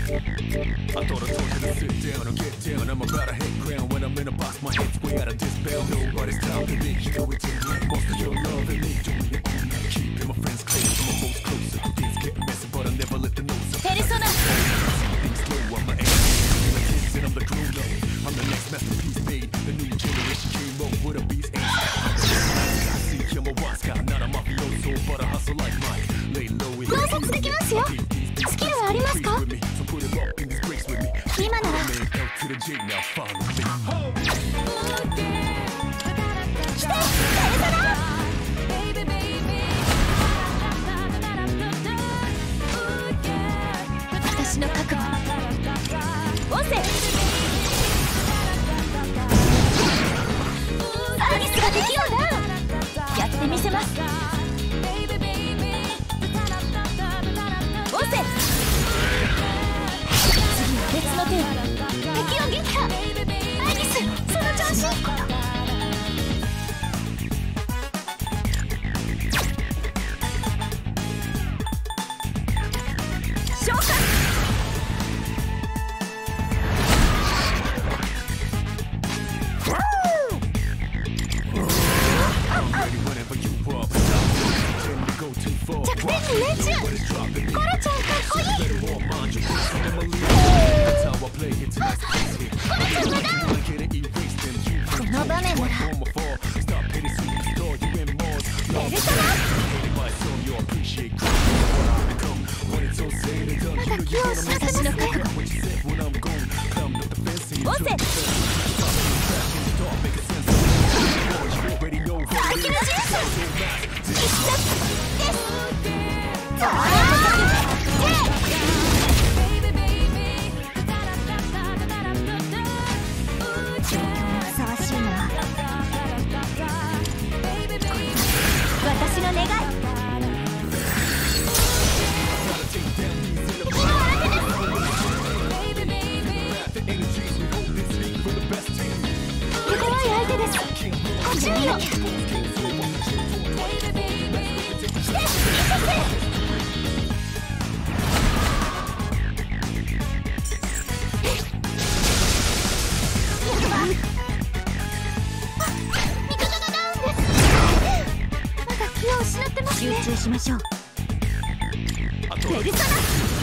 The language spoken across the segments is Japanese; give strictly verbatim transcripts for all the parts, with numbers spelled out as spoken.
I thought I told you to sit down or get down. I'm about to hit ground when I'm in a box. My head's way out of this bell. Nobody's stopping me. You know it's in me. Most of your love and me doing it all night. Keeping my friends close. I'm most closer. Things get messy, but I never let them know. Persona. Things slow. I'm my ass. I'm the kids and I'm the grown up. I'm the next masterpiece made. The new generation came up with a beast. I see I'm a wild guy, not a mafioso, but a hustle like mine. Lay low with 観察できますよ。スキルはありますか？今なら。来て、ペルソナ。私の覚悟。音声。アイギスができるんだ。やってみせます。音声。別の手を敵を撃破。アイギス、その調子。召喚。弱点に命中。コロちゃんかっこいい。コロちゃんまだ。この場面ならペルソナ。まだ気を失ってますね。音声。先のジュース必殺です。ああ状況にふさわしいのは私の願い。敵の新手です。手強い相手です。ご注意を。して、見せて。集中しましょう。ペルソナ。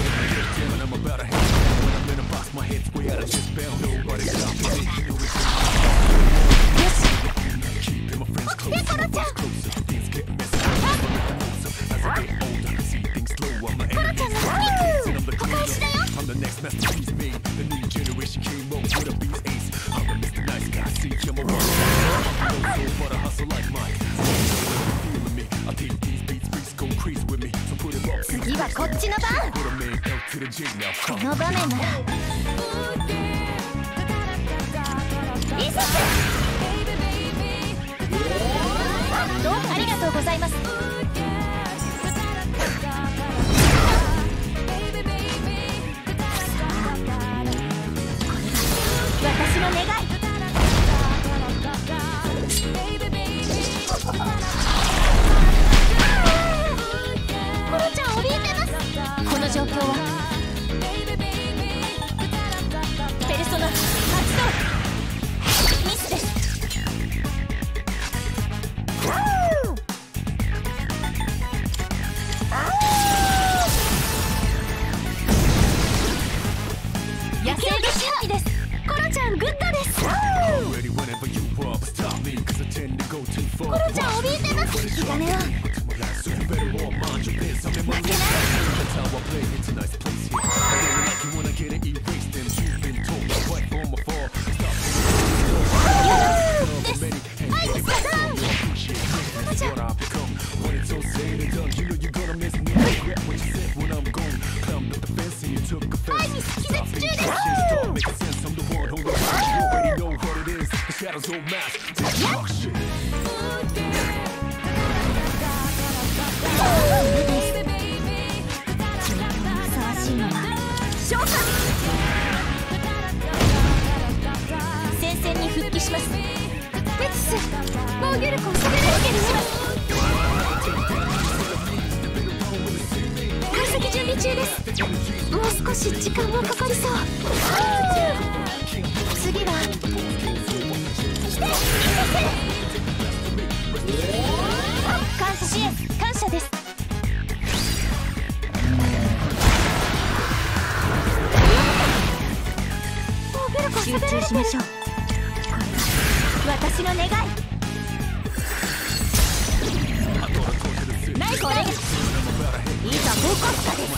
よし。で、コロちゃん。コロちゃんのスキル。お返しだよ。次はこっちの番。この場面ならリセット。どうもありがとうございます。私の願い。コロちゃん怯えてます。この状況はペルソナ発動。ミスです。野生で準備です。コロちゃんグッドです。コロちゃん怯えてます。引き金は負けない。戦線に復帰します。メツス、防御力を下げる。防御します。解析準備中です。もう少し時間がかかりそう。次は感謝支援感謝です。集中しましょう。私の願い。ナイスこれいざ動かすかです。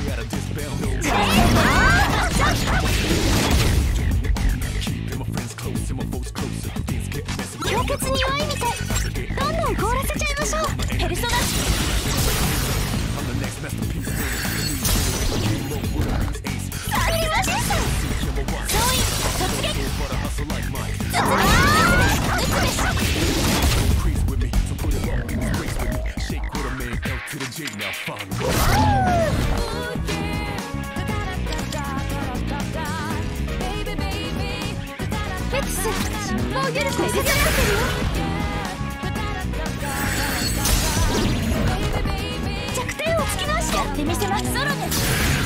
氷結に弱いみたい。どんどん凍らせちゃいましょう。ペルソナサーリマジンさん総員突撃。ああ撃つべし。フェクスもう許せてるよ。弱点を突き回してやってみせます。ソロです。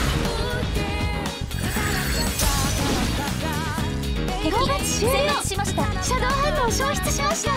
敵が終了しました。シャドウ反応を消失しました。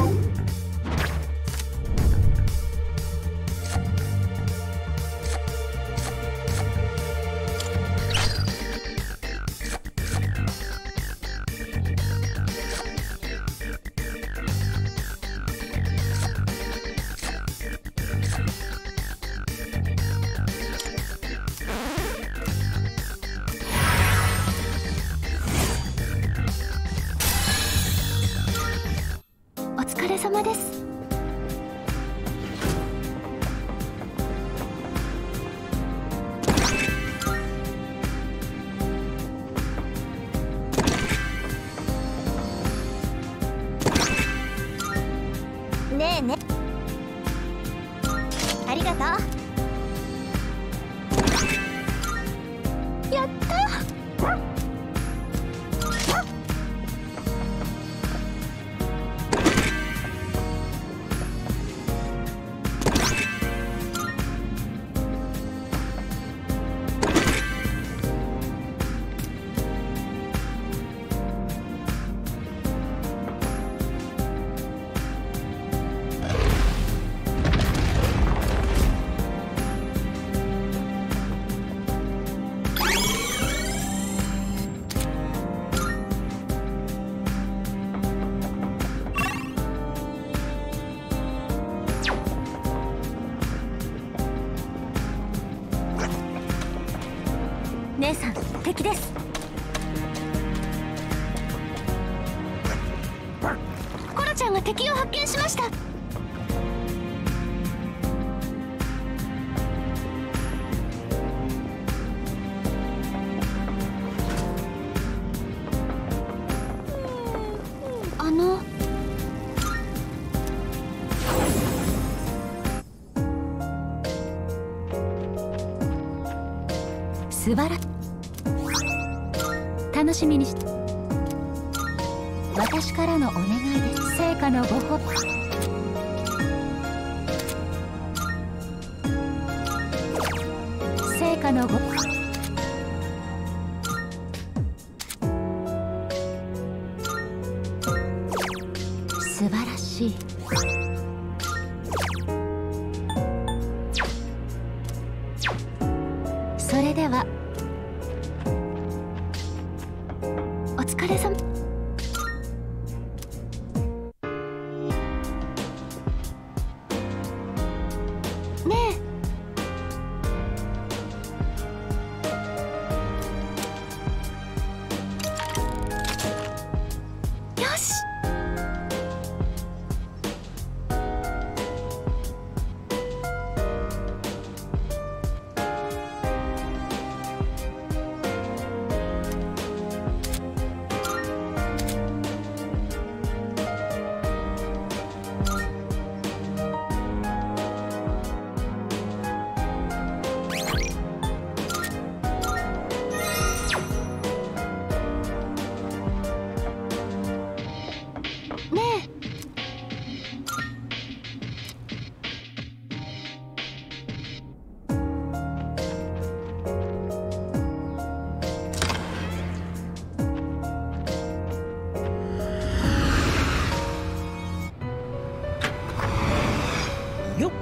お疲れ様です。ねえね。ありがとう。やった。姉さん敵です。コロちゃんが敵を発見しました。あの素晴らしい。楽しみにして。私からのお願いです。成果のご褒美。成果のご素晴らしい。それではお疲れ様。ねえ。よし。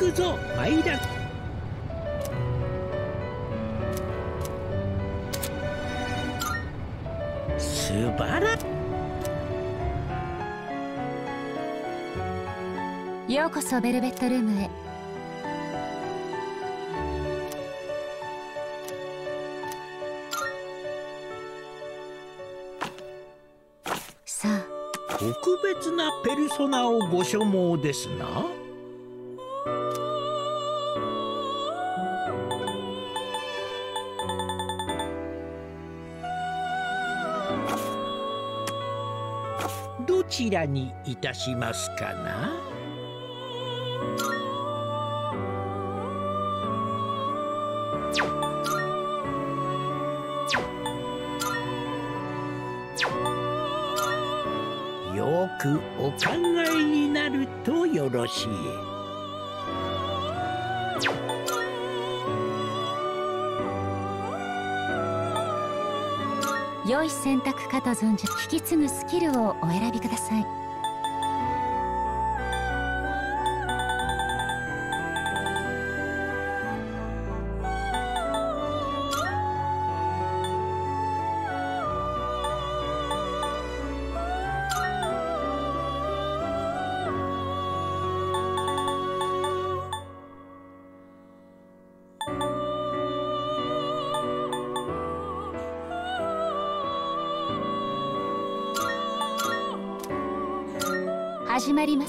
くぞマイラ。素晴らしい。 ようこそベルベットルームへ。さあ、 特別なペルソナをご所望ですな。どちらにいたしますかな。よくお考えになるとよろしい。 良い選択かと存じ、引き継ぐスキルをお選びください。始まります。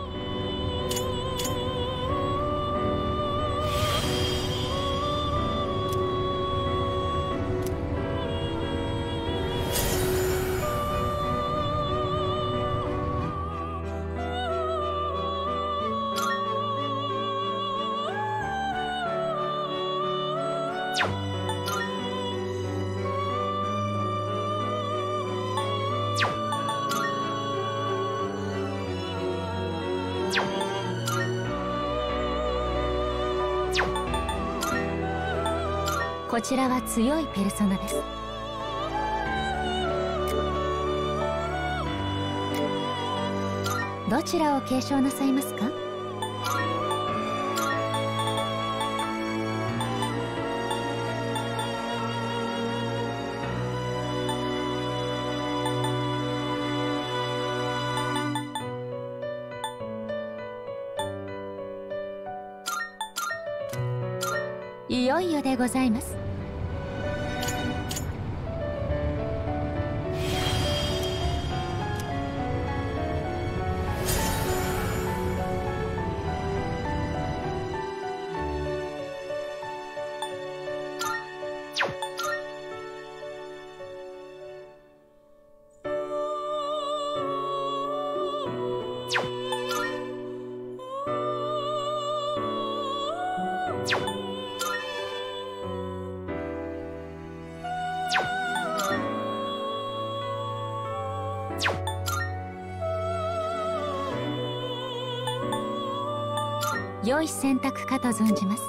こちらは強いペルソナです。どちらを継承なさいますか。いよいよでございます。良い選択かと存じます。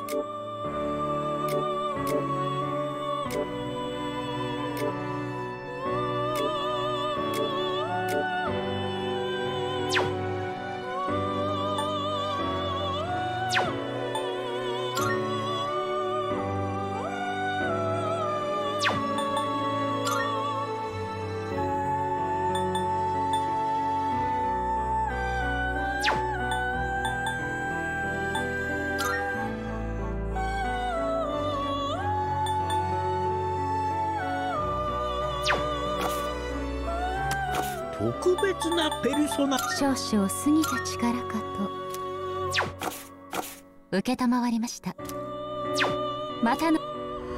特別なペルソナ。 少々過ぎた力かと承りました。またの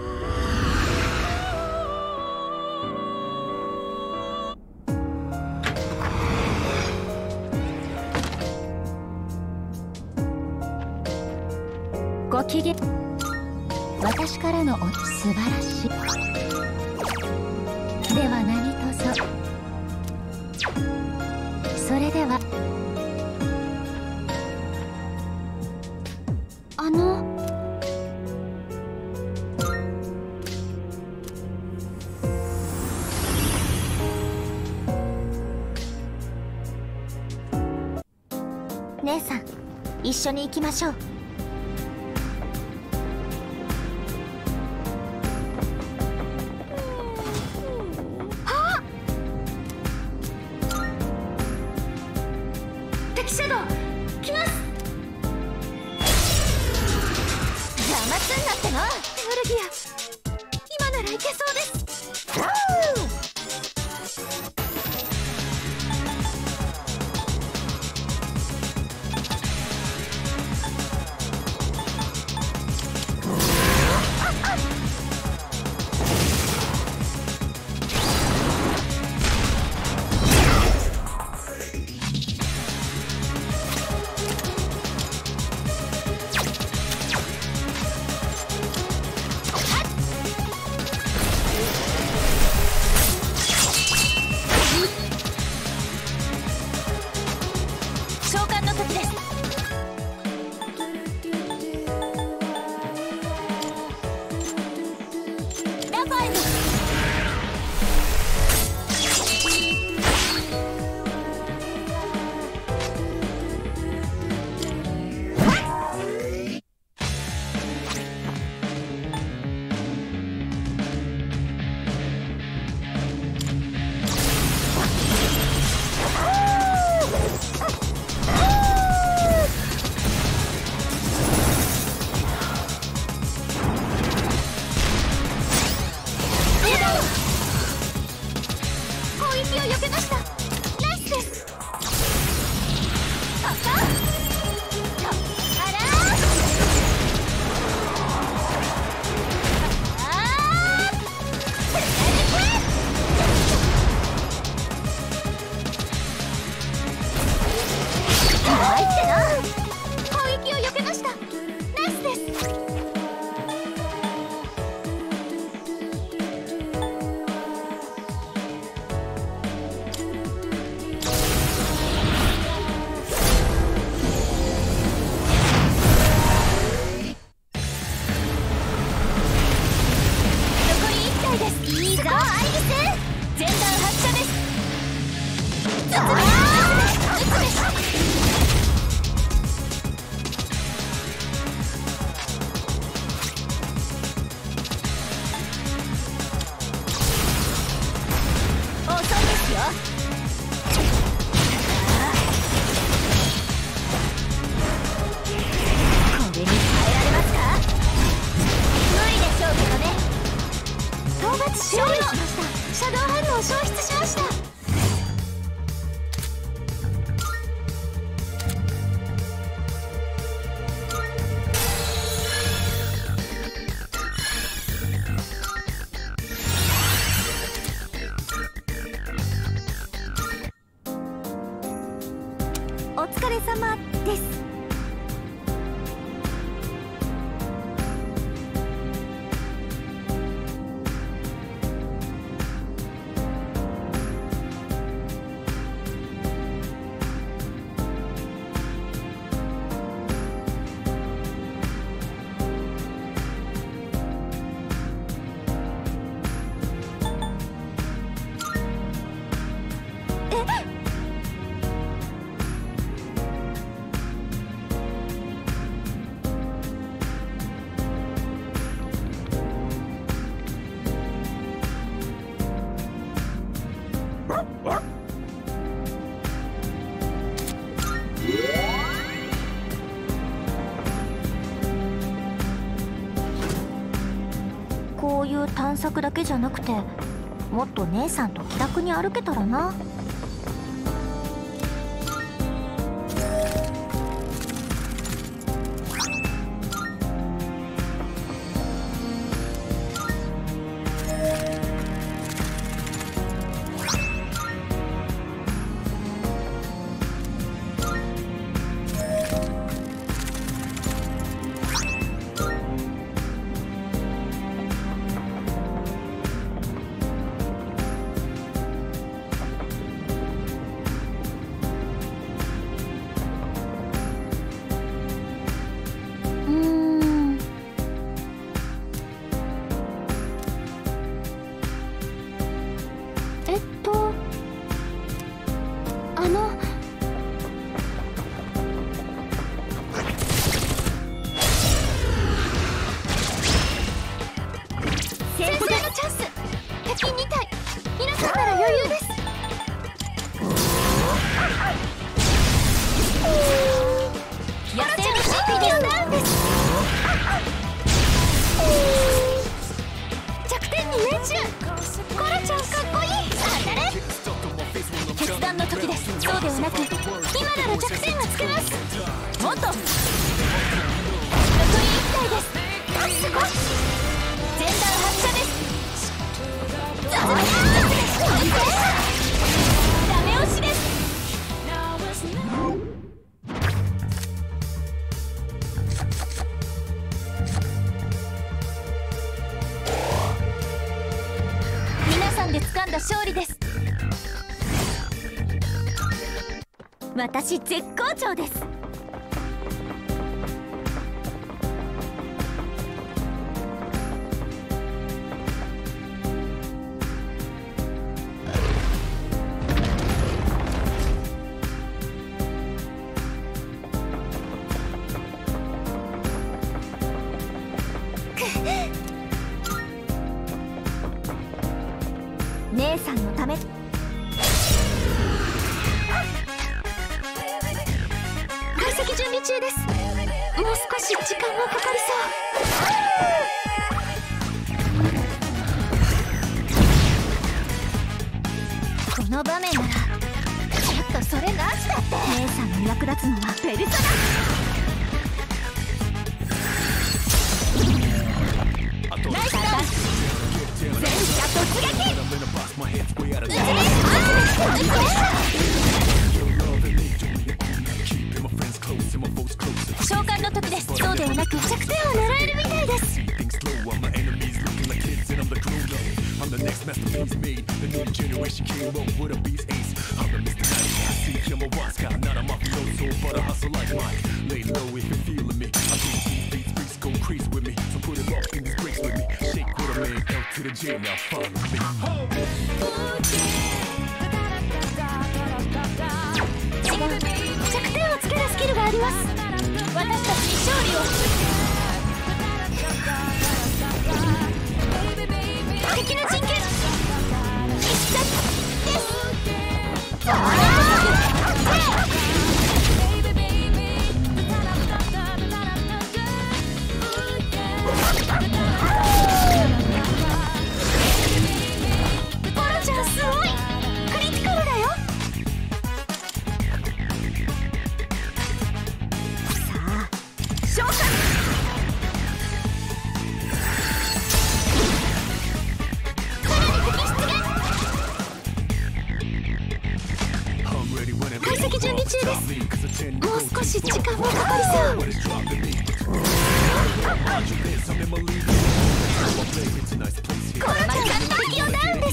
ご機嫌。私からのお素晴らしい。では何とぞ。それではあの姉さん、一緒に行きましょう。 シャドウ来ます。邪魔すんなっての。エルギア今ならいけそうです。お疲れ様です。こういう探索だけじゃなくて、もっと姉さんと気楽に歩けたらな。 に命中。コロちゃんかっこいい。当たる。決断の時です。そうではなく今なら弱点がつけます。もっと残りいち体です。あ、すごい。前段発射です。ダメ押しです。皆さんで掴んだ勝利です。私絶好調です。姉さんのため。解析準備中です。もう少し時間がかかりそう。この場面ならちょっとそれなしだって。姉さんに役立つのはペルソナ。ナイスダッシュ。全射突撃。召喚の時です。そうではなく弱点を狙えるみたいです。違う、弱点をつけるスキルがあります。私たちに勝利を。敵の陣形必殺です。コロちゃんすごい。クリティカルだよ。さあ召喚。解析準備中です。もう少し時間がかかりそう。これまで敵をダウンです。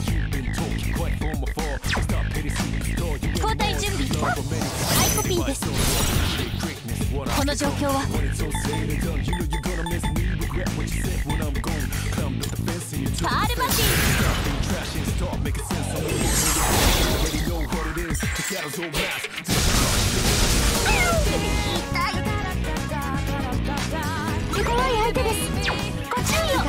交代準備。ハイコピーです。この状況はパールマティ。手強い相手です。ご注意を。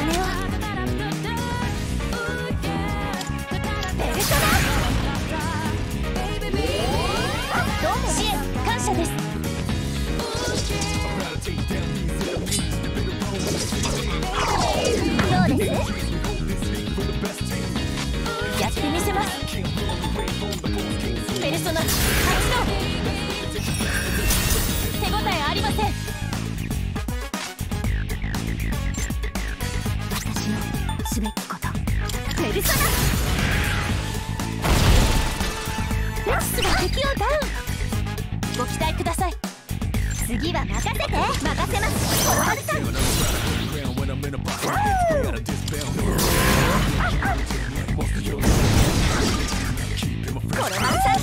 ペルソナ。支援感謝です。どうです？やってみせます。ペルソナ発動。手応えありません。私のすべきこと。ペルソナ。レッスが敵をダウン。ご期待ください。次は任せて。任せます。コロハルさん。コロハルさん。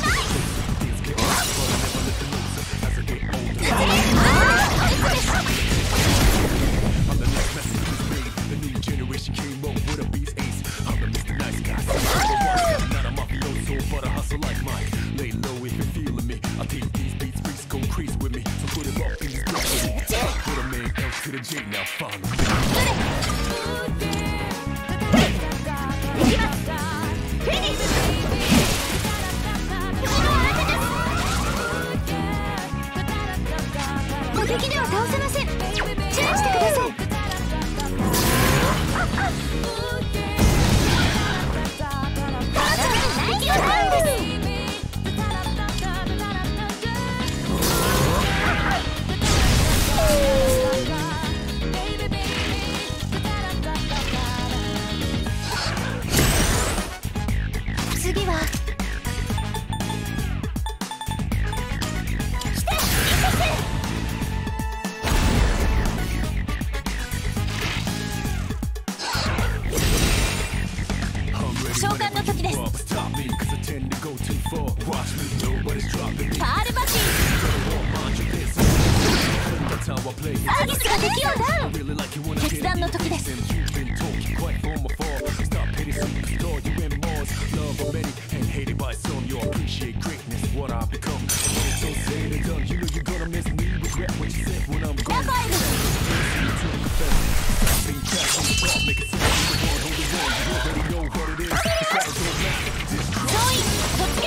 敵では倒せません。注意してください。 いわ。来て、召喚の時です。パールバキー。アイギスが敵をダウン。決断の時です。ラファエル。総員突撃。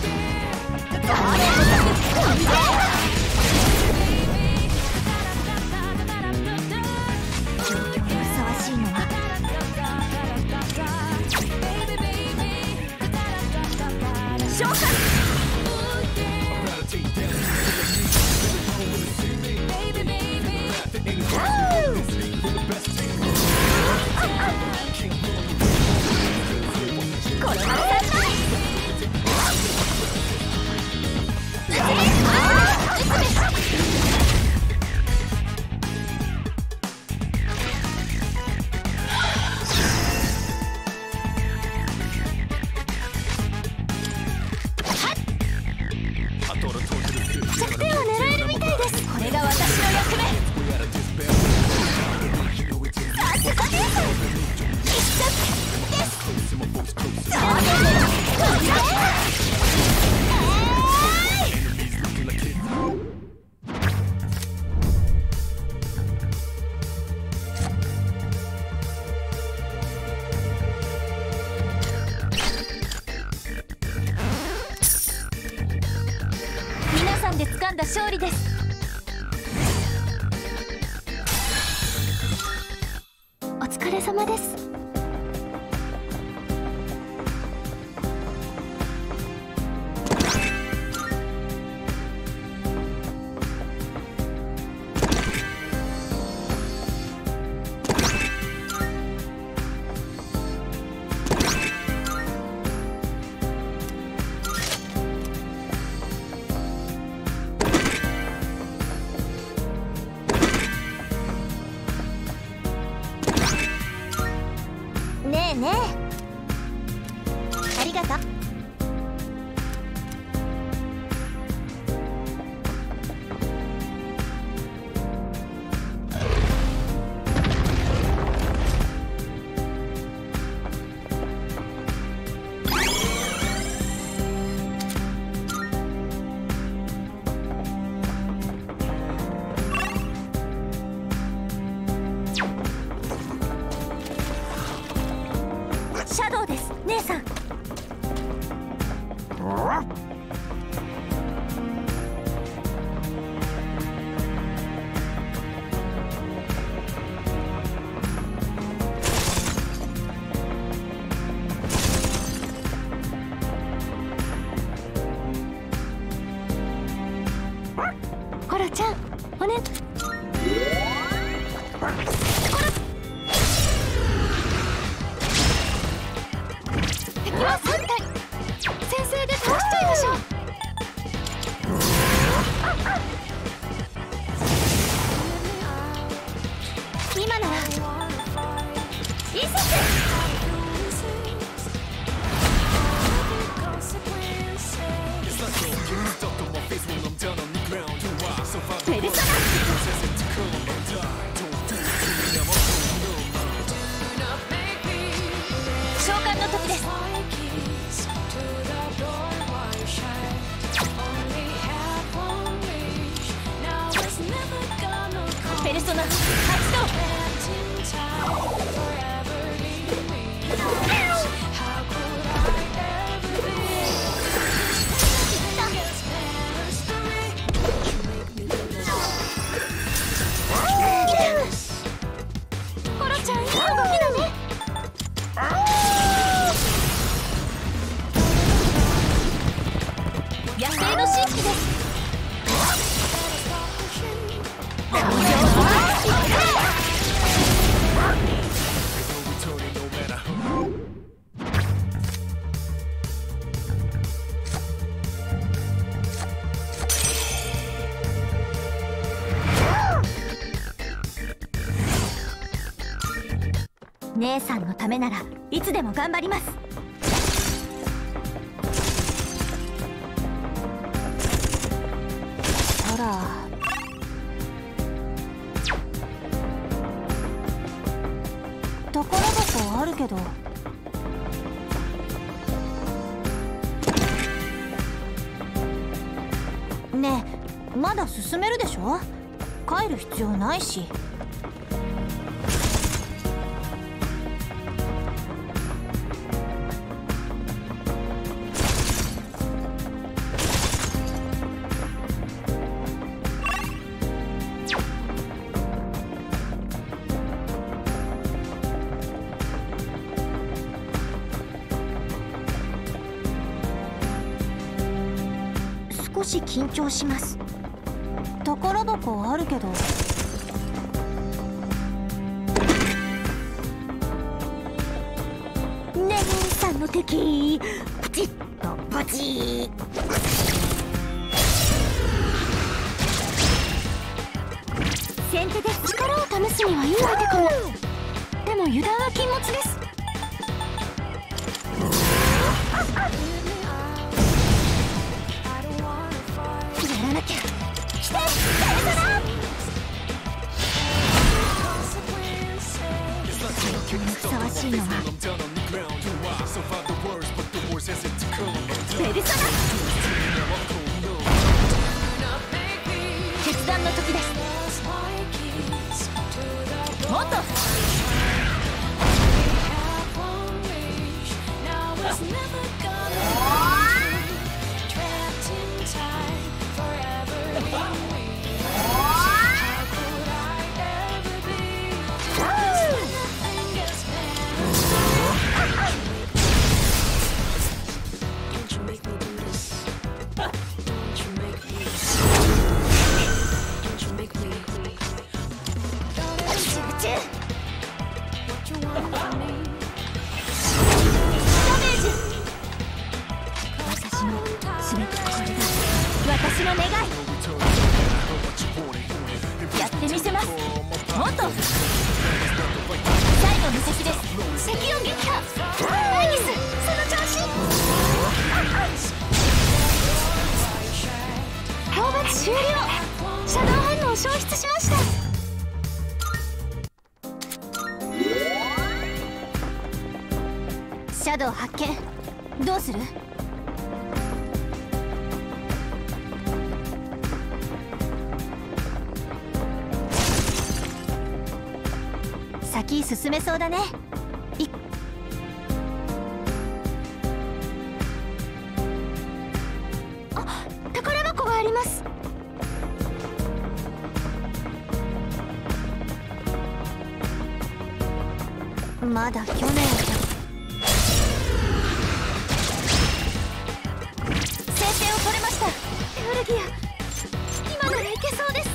で掴んだ勝利です。お疲れ様です。ねえねえ、ありがとう。シャドウです、姉さん。コロちゃん、おね。敵はさん体。先生で倒しちゃいましょう。今ならいいセッペルソナ。召喚の時です。ペルソナ発動。コロちゃん、いい動きだね。野生の神秘です。 姉さんのためならいつでも頑張ります。ほら、宝箱あるけど。ねえ、まだ進めるでしょ。帰る必要ないし。少し緊張します。宝箱あるけど。姉さんの敵、プチッとポチー。先手で力を試すにはいい相手かも。でも油断は禁物です。やらなきゃ。来て、誰かな。ふさわしいのはペルソナ。決断の時です。もっと私の願い、やってみせます。もっと最後の敵です。敵を撃破。アイギス、その調子。討伐終了。シャドウ反応消失しました。シャドウ発見。どうする？先進めそうだね。いあ、宝箱があります。まだ去年先手を取れました。エルギア、今ならいけそうです。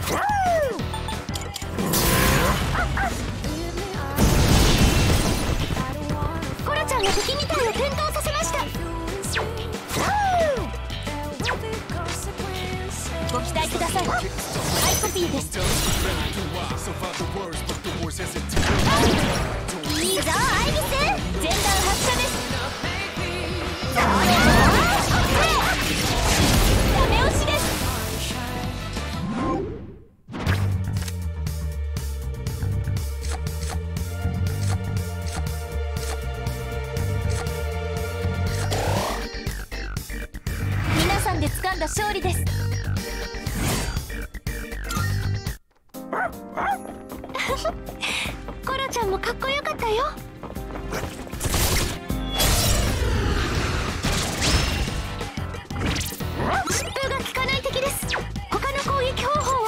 コラちゃんが敵みたいを転倒させました。ご期待ください。アイコピーです。いいぞアイギス、前段発射です。ダメ押しです。皆さんで掴んだ勝利です。コラちゃんもかっこよかったよ。疾風が効かない敵です。他の攻撃方法を。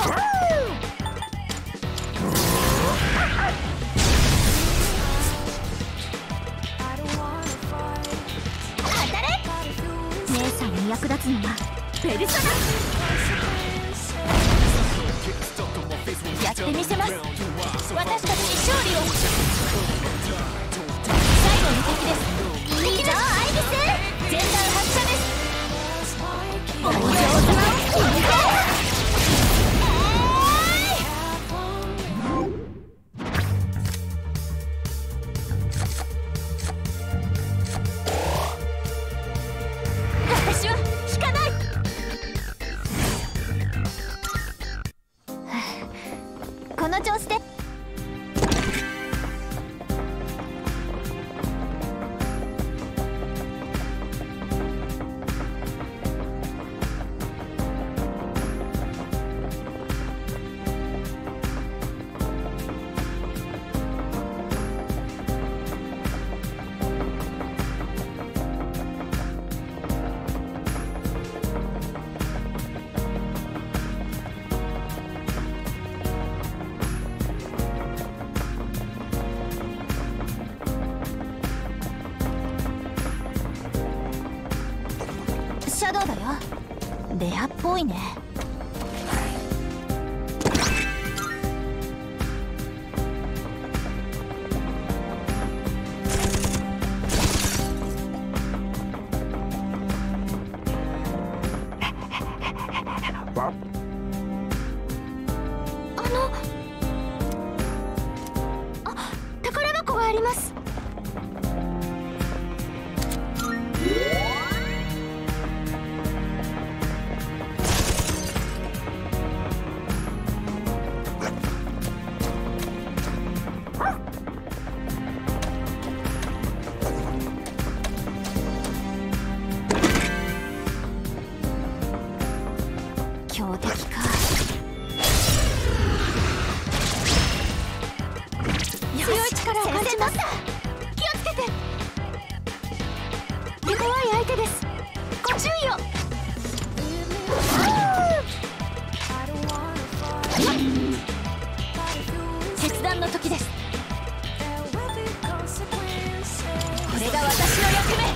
当たれ。姉さんに役立つのはペルソナ。やってみせます。私たちに勝利を。最後の敵です。いいぞアイギス、前段発射です。お上手な決めて。 シャドウだよ。レアっぽいね。あのあ、宝箱があります。強敵か。強い力を感じます。気をつけて。手強い相手です。ご注意を。決断の時です。これが私の役目。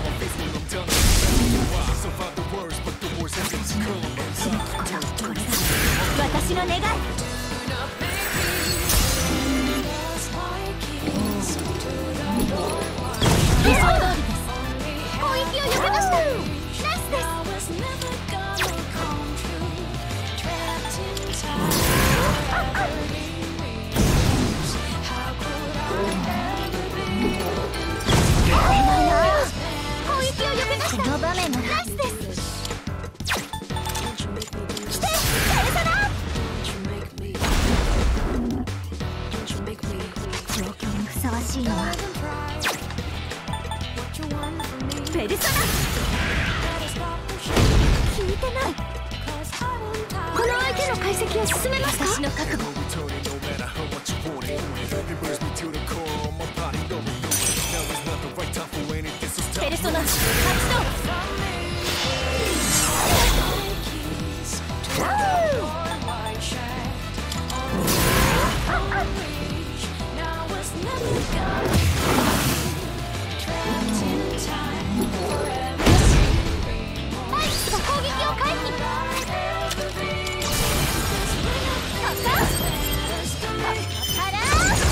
私の願い。理想通りです。攻撃を避けました。ナイスです。攻撃を避けました。この場面のナイスです。ふさわしいのはペルソナ。聞いてない。この相手の解析を進めますか。私の覚悟。ペルソナ発動。アイギスが攻撃を回避。あら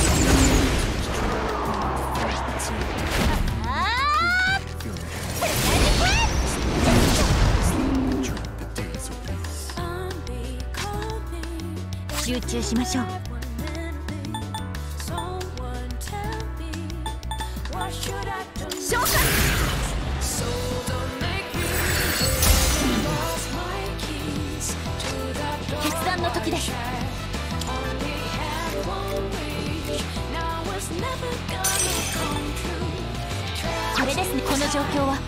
あ集中しましょう。召喚。決断の時です。これですね。この状況は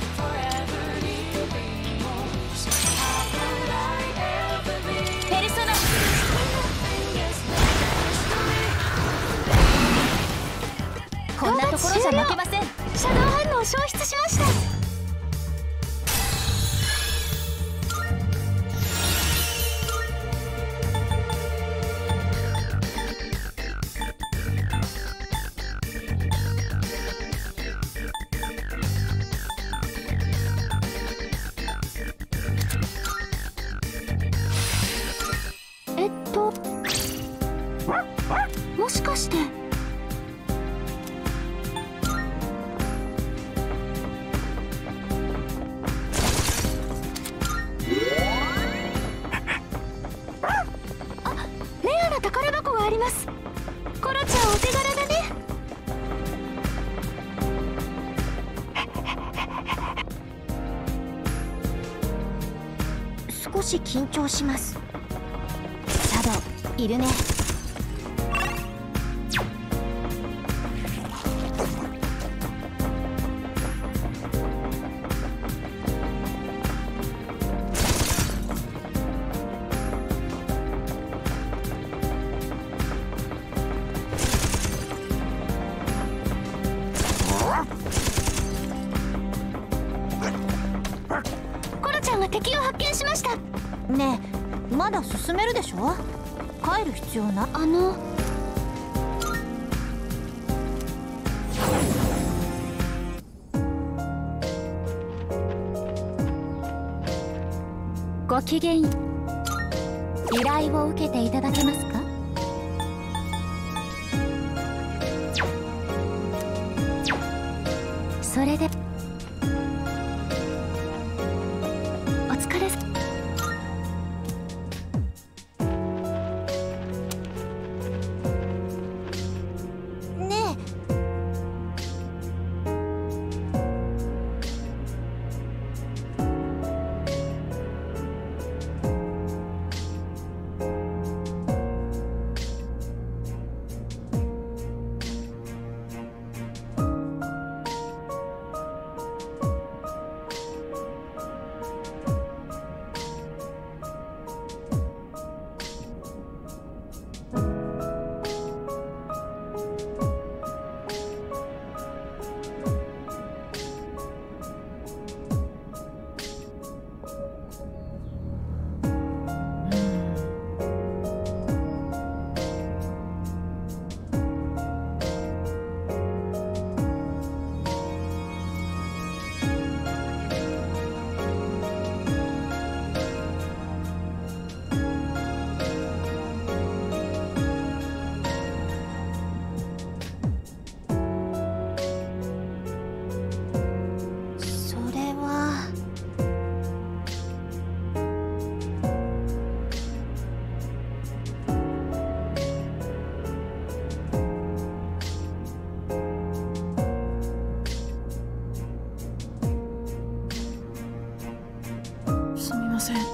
ペルソナ。こんなところじゃ負けません。シャドウ反応を消失しました。えっともしかして。宝箱があります。コロちゃんお手柄だね。少し緊張します。シャドウいるね。敵を発見しました。ねえ、まだ進めるでしょ。帰る必要な。あのごきげん依頼を受けていただけますか？それでお疲れ。ねすみません。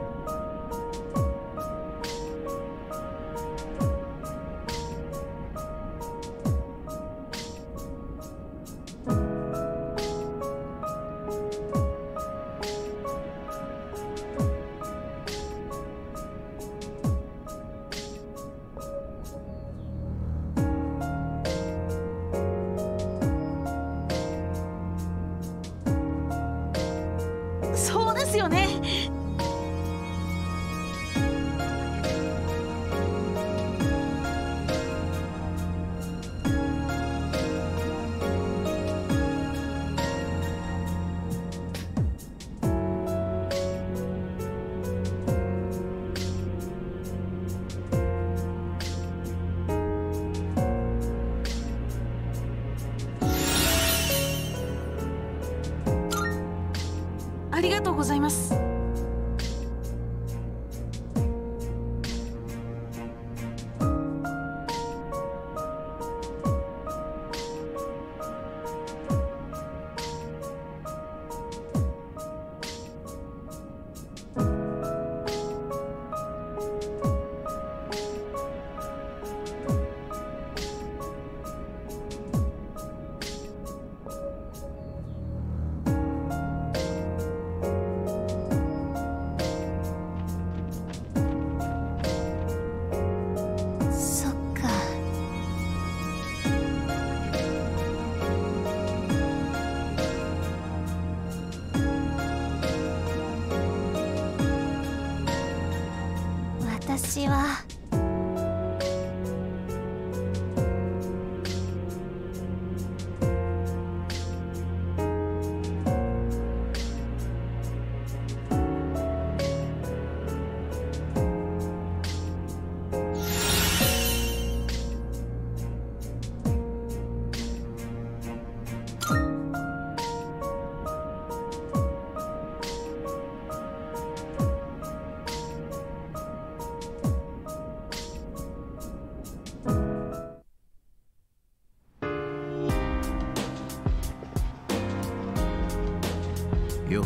そうですよね。ありがとうございます。 私はよ。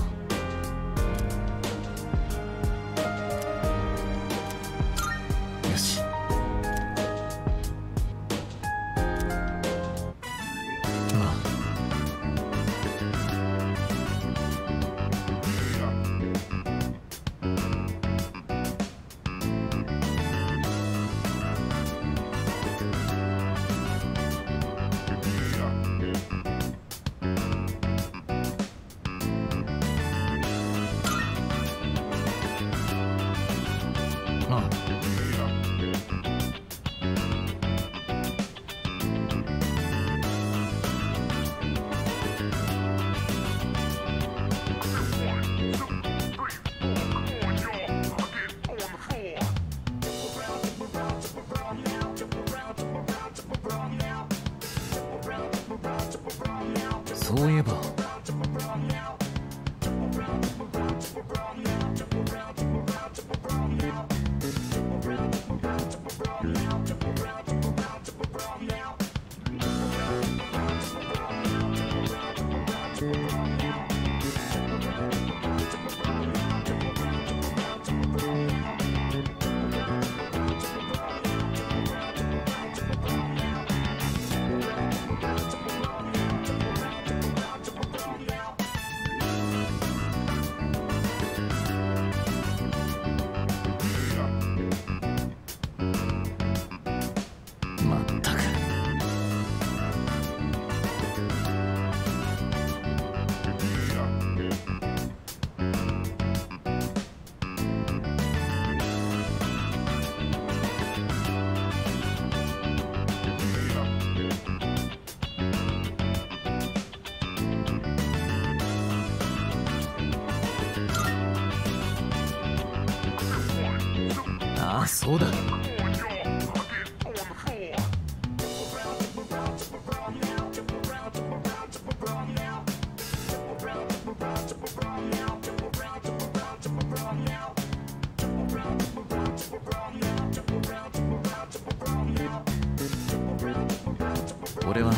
よし。ああ。 そういえばまったく。ああ、そうだ。俺は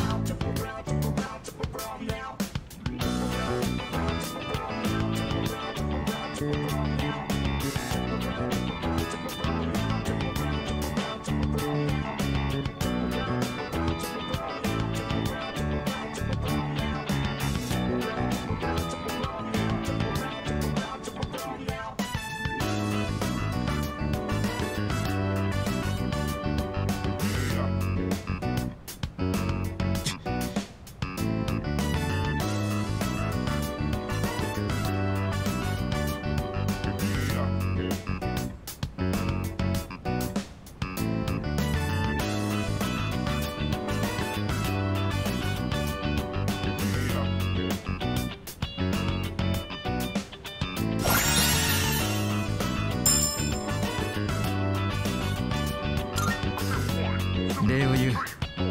礼を言う。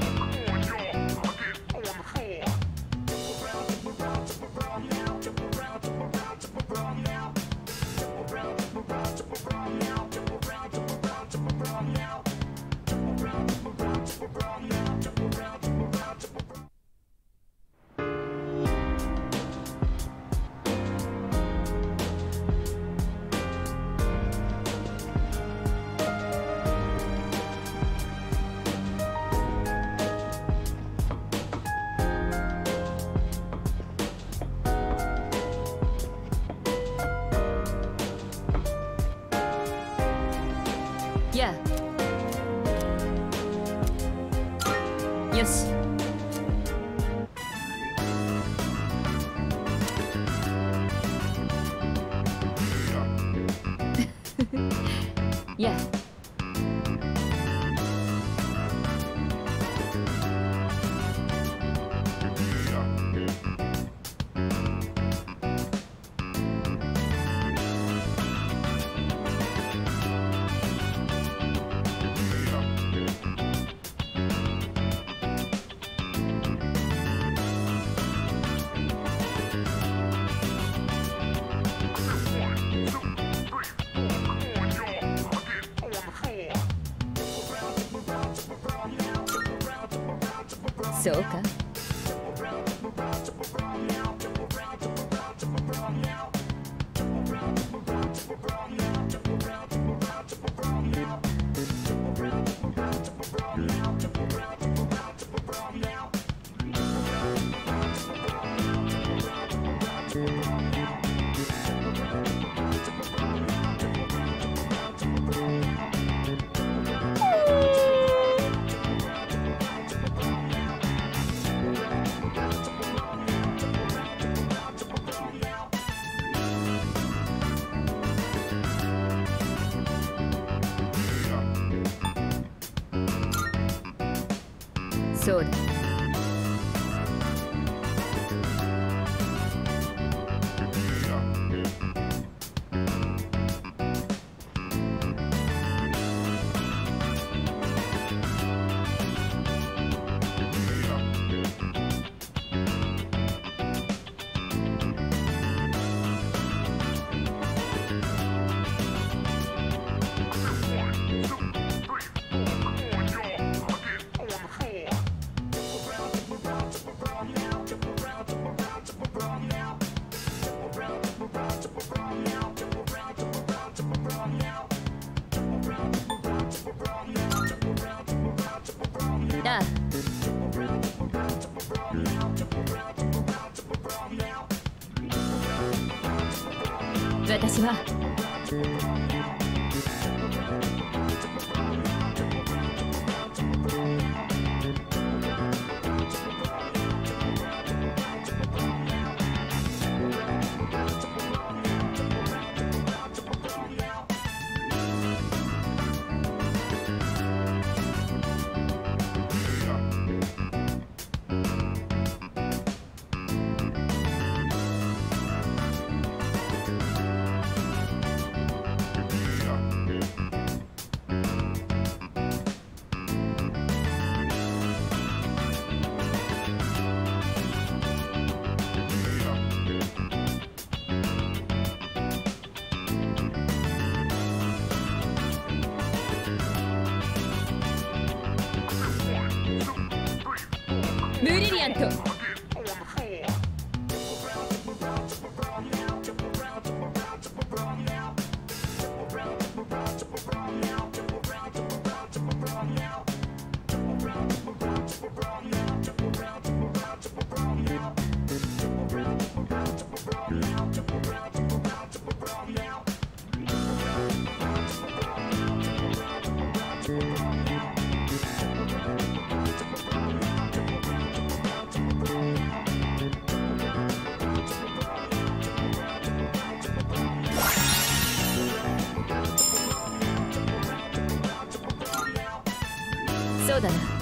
やあよし。やあそうか。そうだ。 な。私はブリリアント。そうだな。